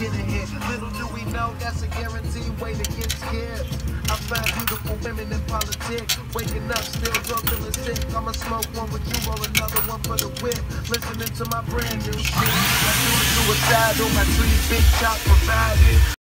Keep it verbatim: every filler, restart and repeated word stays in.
get a hit. Little do we know that's a guaranteed way to get scared. I find beautiful women in politics. Waking up, still drunk, feeling sick. I'ma smoke one with you, roll another one for the whip. Listening to my brand new shit. I do a suicide on my tree, big chop provided.